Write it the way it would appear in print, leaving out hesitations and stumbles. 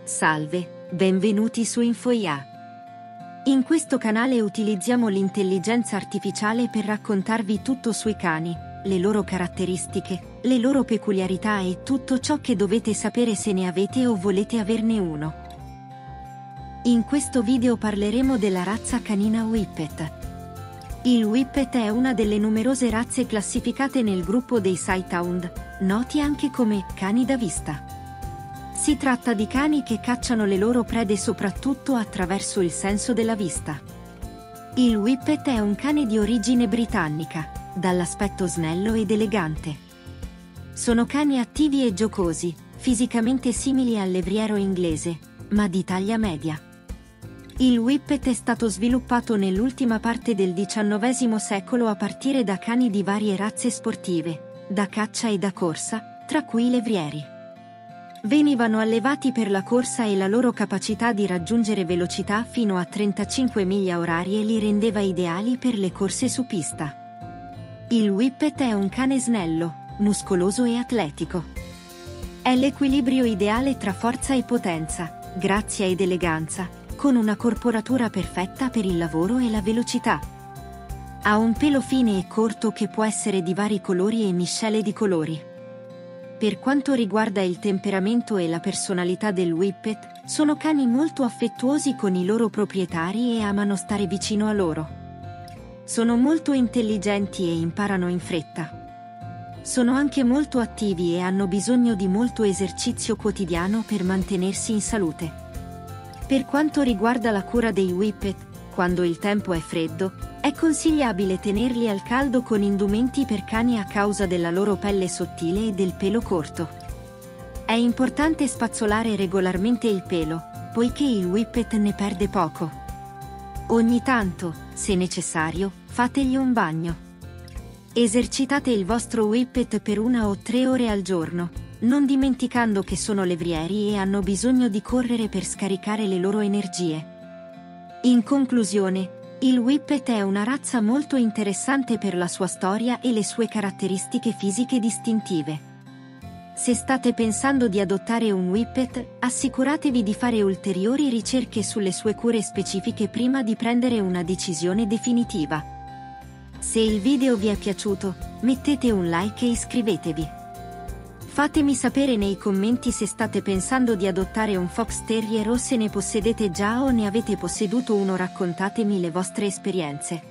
Salve, benvenuti su InfoIA. In questo canale utilizziamo l'intelligenza artificiale per raccontarvi tutto sui cani, le loro caratteristiche, le loro peculiarità e tutto ciò che dovete sapere se ne avete o volete averne uno. In questo video parleremo della razza canina Whippet. Il Whippet è una delle numerose razze classificate nel gruppo dei Sighthound, noti anche come cani da vista. Si tratta di cani che cacciano le loro prede soprattutto attraverso il senso della vista. Il Whippet è un cane di origine britannica, dall'aspetto snello ed elegante. Sono cani attivi e giocosi, fisicamente simili al levriero inglese, ma di taglia media. Il Whippet è stato sviluppato nell'ultima parte del XIX secolo a partire da cani di varie razze sportive, da caccia e da corsa, tra cui i levrieri. Venivano allevati per la corsa e la loro capacità di raggiungere velocità fino a 35 miglia orarie li rendeva ideali per le corse su pista. Il Whippet è un cane snello, muscoloso e atletico. È l'equilibrio ideale tra forza e potenza, grazia ed eleganza, con una corporatura perfetta per il lavoro e la velocità. Ha un pelo fine e corto che può essere di vari colori e miscele di colori. Per quanto riguarda il temperamento e la personalità del Whippet, sono cani molto affettuosi con i loro proprietari e amano stare vicino a loro. Sono molto intelligenti e imparano in fretta. Sono anche molto attivi e hanno bisogno di molto esercizio quotidiano per mantenersi in salute. Per quanto riguarda la cura dei Whippet, quando il tempo è freddo, è consigliabile tenerli al caldo con indumenti per cani a causa della loro pelle sottile e del pelo corto. È importante spazzolare regolarmente il pelo, poiché il Whippet ne perde poco. Ogni tanto, se necessario, fategli un bagno. Esercitate il vostro Whippet per 1 o 3 ore al giorno, non dimenticando che sono levrieri e hanno bisogno di correre per scaricare le loro energie. In conclusione, il Whippet è una razza molto interessante per la sua storia e le sue caratteristiche fisiche distintive. Se state pensando di adottare un Whippet, assicuratevi di fare ulteriori ricerche sulle sue cure specifiche prima di prendere una decisione definitiva. Se il video vi è piaciuto, mettete un like e iscrivetevi. Fatemi sapere nei commenti se state pensando di adottare un Fox Terrier o se ne possedete già o ne avete posseduto uno. Raccontatemi le vostre esperienze.